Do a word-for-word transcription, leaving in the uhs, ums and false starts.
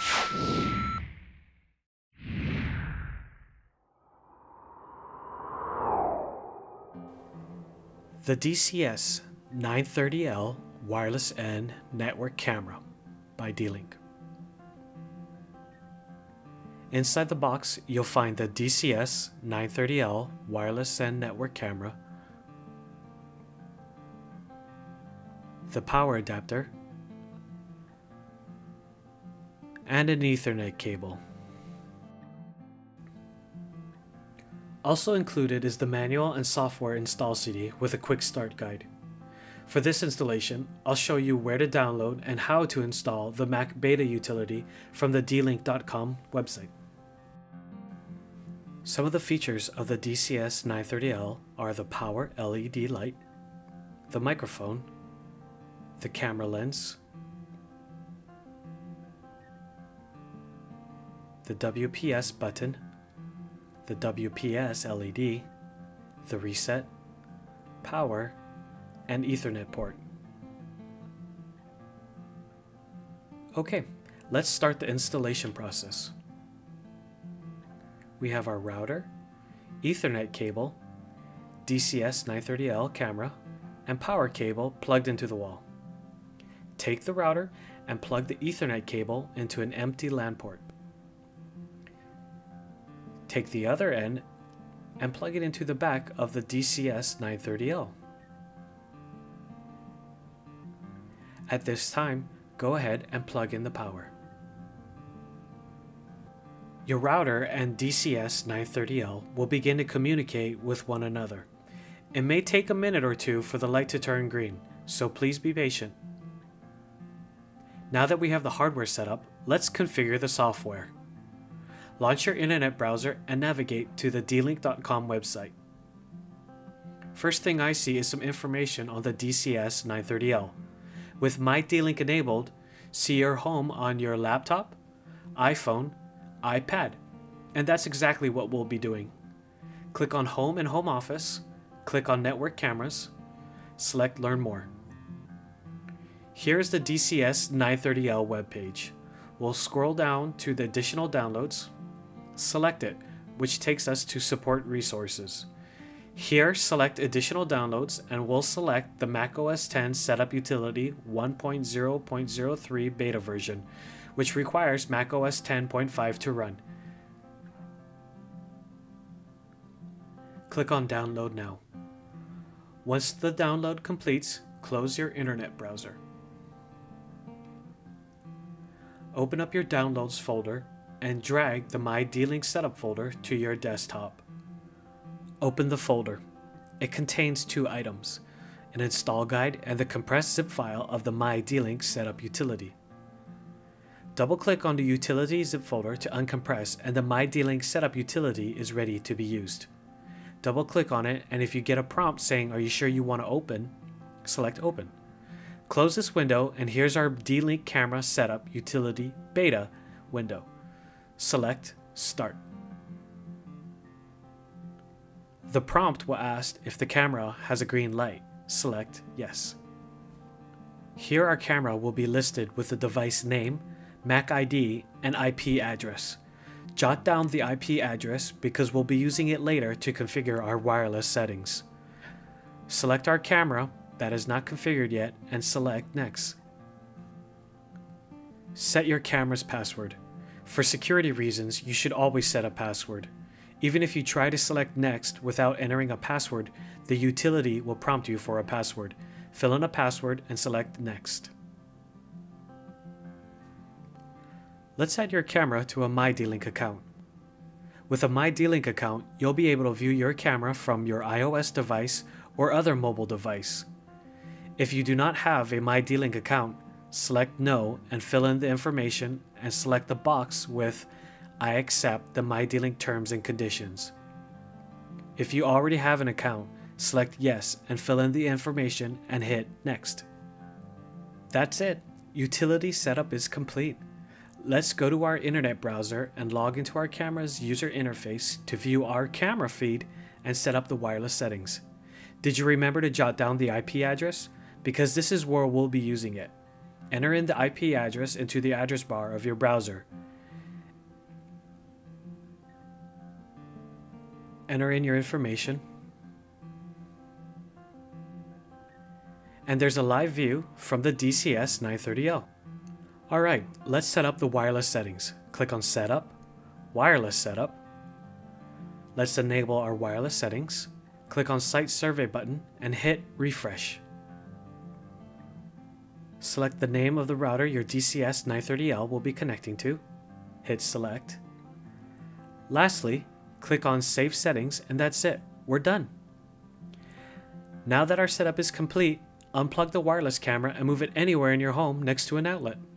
The D C S nine thirty L Wireless N Network Camera by D-Link. Inside the box, you'll find the D C S nine thirty L Wireless N Network Camera, the power adapter, and an Ethernet cable. Also included is the manual and software install C D with a quick start guide. For this installation, I'll show you where to download and how to install the Mac Beta utility from the D link dot com website. Some of the features of the D C S nine thirty L are the power L E D light, the microphone, the camera lens, the W P S button, the W P S L E D, the reset, power, and Ethernet port. Okay, let's start the installation process. We have our router, Ethernet cable, D C S nine thirty L camera, and power cable plugged into the wall. Take the router and plug the Ethernet cable into an empty LAN port. Take the other end and plug it into the back of the D C S nine thirty L. At this time, go ahead and plug in the power. Your router and D C S nine thirty L will begin to communicate with one another. It may take a minute or two for the light to turn green, so please be patient. Now that we have the hardware set up, let's configure the software. Launch your internet browser and navigate to the D link dot com website. First thing I see is some information on the D C S nine thirty L. With MyDlink enabled, see your home on your laptop, iPhone, iPad, and that's exactly what we'll be doing. Click on Home and Home Office, click on Network Cameras, select Learn More. Here's the D C S nine thirty L webpage. We'll scroll down to the additional downloads, select it, which takes us to support resources. Here, select additional downloads and we'll select the Mac O S X setup utility one point zero point zero three beta version, which requires Mac O S ten point five to run. Click on Download Now. Once the download completes, close your internet browser. Open up your Downloads folder and drag the MyDlink setup folder to your desktop. Open the folder. It contains two items, an install guide and the compressed zip file of the MyDlink setup utility. Double-click on the utility zip folder to uncompress and the MyDlink setup utility is ready to be used. Double-click on it, and if you get a prompt saying, "Are you sure you want to open?" select Open. Close this window, and here's our D-Link camera setup utility beta window. Select Start. The prompt will ask if the camera has a green light. Select Yes. Here our camera will be listed with the device name, Mac I D, and I P address. Jot down the I P address because we'll be using it later to configure our wireless settings. Select our camera that is not configured yet and select Next. Set your camera's password. For security reasons, you should always set a password. Even if you try to select Next without entering a password, the utility will prompt you for a password. Fill in a password and select Next. Let's add your camera to a MyDlink account. With a MyDlink account, you'll be able to view your camera from your iOS device or other mobile device. If you do not have a MyDlink account, select No and fill in the information and select the box with I accept the MyDlink terms and conditions. If you already have an account, select Yes and fill in the information and hit Next. That's it. Utility setup is complete. Let's go to our internet browser and log into our camera's user interface to view our camera feed and set up the wireless settings. Did you remember to jot down the I P address? Because this is where we'll be using it. enter in the I P address into the address bar of your browser. Enter in your information. And there's a live view from the D C S nine thirty L. Alright, let's set up the wireless settings. Click on Setup, Wireless Setup. Let's enable our wireless settings. Click on Site Survey button and hit Refresh. Select the name of the router your D C S nine thirty L will be connecting to. Hit Select. Lastly, click on Save Settings and that's it. We're done. Now that our setup is complete, unplug the wireless camera and move it anywhere in your home next to an outlet.